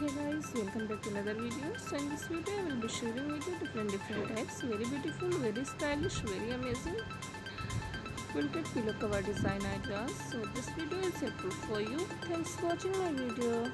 Hey guys, welcome back to another video. So in this video I will be sharing with you different types, very beautiful, very stylish, very amazing quilted pillow cover design ideas. So this video is helpful for you. Thanks for watching my video.